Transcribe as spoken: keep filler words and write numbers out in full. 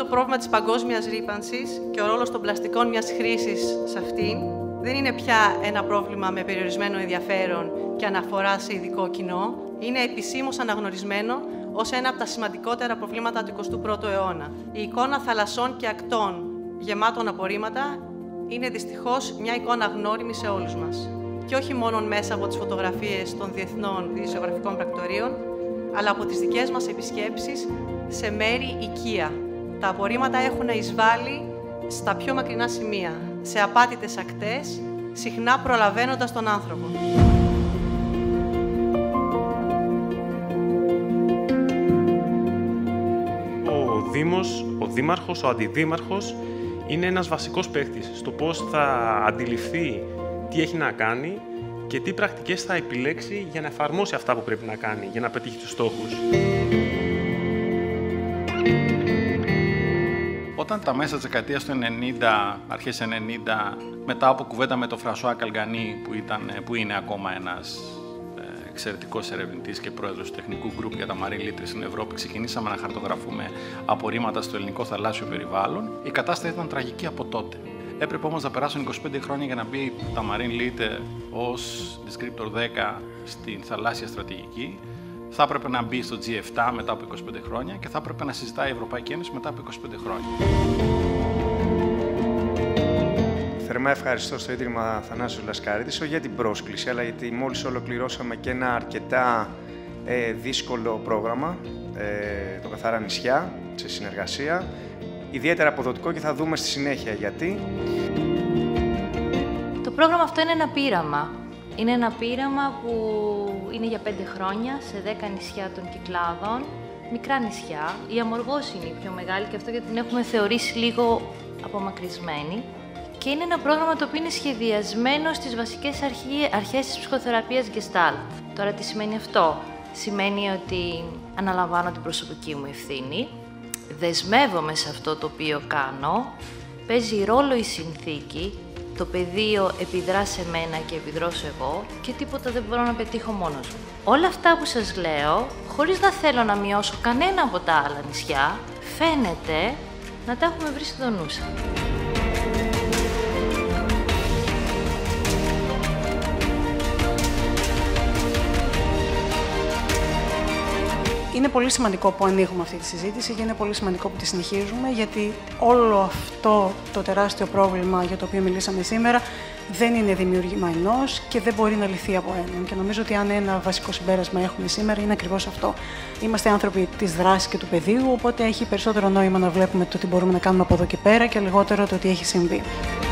Το πρόβλημα της παγκόσμιας ρύπανσης και ο ρόλος των πλαστικών μιας χρήσης σε αυτήν δεν είναι πια ένα πρόβλημα με περιορισμένο ενδιαφέρον και αναφορά σε ειδικό κοινό. Είναι επισήμως αναγνωρισμένο ως ένα από τα σημαντικότερα προβλήματα του εικοστού πρώτου αιώνα. Η εικόνα θαλασσών και ακτών γεμάτων απορρίμματα είναι δυστυχώς μια εικόνα γνώριμη σε όλους μας. Και όχι μόνο μέσα από τις φωτογραφίες των διεθνών ειδησιογραφικών πρακτορείων, αλλά από τις δικές μας επισκέψεις σε μέρη οικία. Τα απορρίμματα έχουν εισβάλει στα πιο μακρινά σημεία, σε απάτητες ακτές, συχνά προλαβαίνοντας τον άνθρωπο. Ο Δήμος, ο Δήμαρχος, ο Αντιδήμαρχος είναι ένας βασικός παίκτης στο πώς θα αντιληφθεί τι έχει να κάνει και τι πρακτικές θα επιλέξει για να εφαρμόσει αυτά που πρέπει να κάνει, για να πετύχει τους στόχους. Όταν τα μέσα της δεκαετίας του ενενήντα, αρχές ενενήντα, μετά από κουβέντα με τον Φρανσουά Καλγανί, που, ήταν, που είναι ακόμα ένας ε, εξαιρετικός ερευνητής και πρόεδρος του τεχνικού γκρουπ για τα marine litter στην Ευρώπη, ξεκινήσαμε να χαρτογραφούμε απορρίμματα στο ελληνικό θαλάσσιο περιβάλλον, η κατάσταση ήταν τραγική από τότε. Έπρεπε όμως να περάσουν είκοσι πέντε χρόνια για να μπει τα marine litter ως descriptor δέκα στην θαλάσσια στρατηγική. Θα έπρεπε να μπει στο τζι επτά μετά από είκοσι πέντε χρόνια και θα έπρεπε να συζητάει η Ευρωπαϊκή Ένωση μετά από είκοσι πέντε χρόνια. Θερμά ευχαριστώ στο Ίδρυμα Θανάσης Λασκαρίδης για την πρόσκληση, αλλά γιατί μόλις ολοκληρώσαμε και ένα αρκετά ε, δύσκολο πρόγραμμα, ε, το Καθαρά Νησιά, σε συνεργασία. Ιδιαίτερα αποδοτικό και θα δούμε στη συνέχεια γιατί. Το πρόγραμμα αυτό είναι ένα πείραμα. Είναι ένα πείραμα που είναι για πέντε χρόνια σε δέκα νησιά των Κυκλάδων, μικρά νησιά. Η Αμοργός είναι η πιο μεγάλη και αυτό γιατί την έχουμε θεωρήσει λίγο απομακρυσμένη. Και είναι ένα πρόγραμμα το οποίο είναι σχεδιασμένο στις βασικές αρχές της ψυχοθεραπείας Gestalt. Τώρα τι σημαίνει αυτό? Σημαίνει ότι αναλαμβάνω την προσωπική μου ευθύνη, δεσμεύομαι σε αυτό το οποίο κάνω, παίζει ρόλο η συνθήκη, το πεδίο επιδρά σε μένα και επιδρώ σε εγώ και τίποτα δεν μπορώ να πετύχω μόνος μου. Όλα αυτά που σας λέω, χωρίς να θέλω να μειώσω κανένα από τα άλλα νησιά, φαίνεται να τα έχουμε βρει στο νου σας. Είναι πολύ σημαντικό που ανοίγουμε αυτή τη συζήτηση και είναι πολύ σημαντικό που τη συνεχίζουμε, γιατί όλο αυτό το τεράστιο πρόβλημα για το οποίο μιλήσαμε σήμερα δεν είναι δημιουργήμα ενός και δεν μπορεί να λυθεί από έναν. Και νομίζω ότι αν ένα βασικό συμπέρασμα έχουμε σήμερα είναι ακριβώς αυτό. Είμαστε άνθρωποι της δράσης και του πεδίου, οπότε έχει περισσότερο νόημα να βλέπουμε το τι μπορούμε να κάνουμε από εδώ και πέρα και λιγότερο το τι έχει συμβεί.